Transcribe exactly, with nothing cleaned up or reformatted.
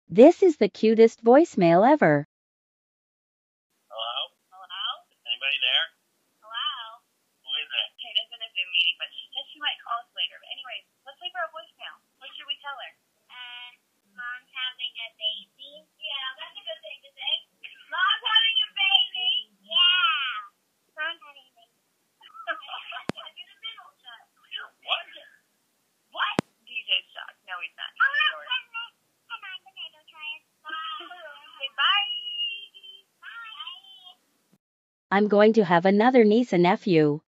This is the cutest voicemail ever. Hello? Hello? Anybody there? Hello? Who is it? Kayna's in a Zoom meeting, but she said she might call us later. But anyways, let's leave her a voicemail. What should we tell her? Uh, Mom's having a baby. Yeah, that's a good thing to say. Mom's having a baby? Yeah. Mom's having a baby. Do the middle shot. What? What? D J sucks. No, he's not. He's short. Okay, bye. I'm going to have another niece and nephew.